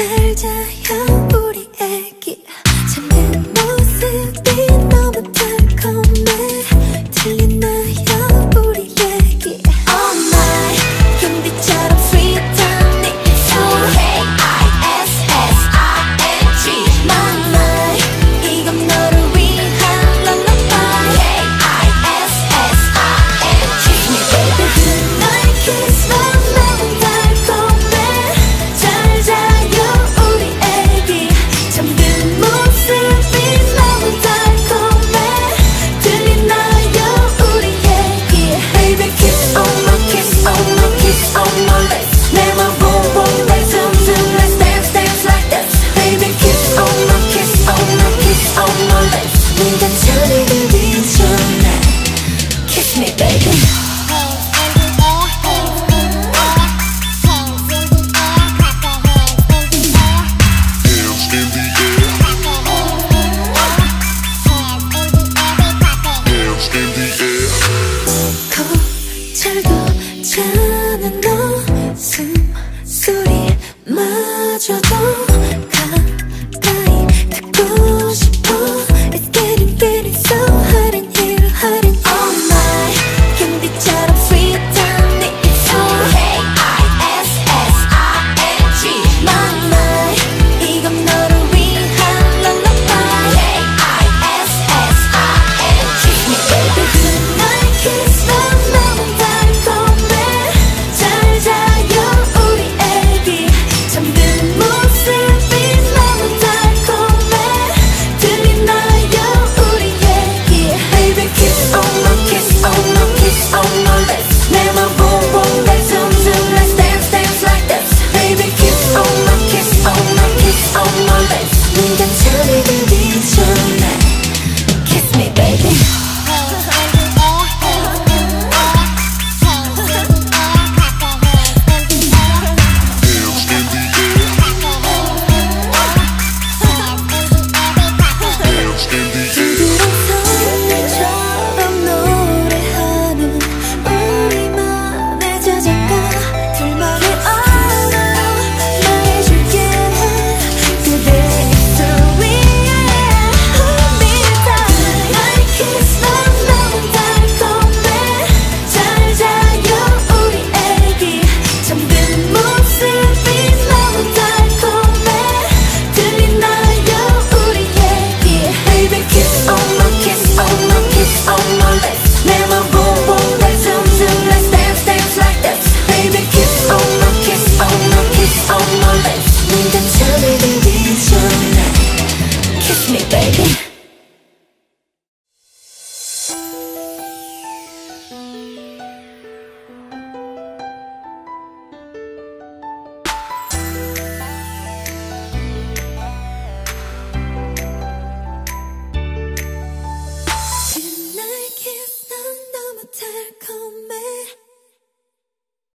잘 자요 우리 애기. 잠든 모습이 너무 달콤해. 들리나요 우리 얘기. Oh my 현비처럼 sweet한 네 입술. K-I-S-S-I-N-G My my 이건 너를 위한 lullaby. K-I-S-S-I-N-G Kiss me baby. 너의 키스만 너무 달콤해. 잘 자요 우리 애기. 잠든 모습이 너무 달콤해. 들리나요 우리 얘기. Baby kiss on my kiss on my kiss on my lips. 내 맘 boom boom let's let's dance dance like this. Baby kiss on my kiss on my kiss on my lips. 네가 저리기 전에 Kiss me baby. 잘도 자는 너 숨소리마저도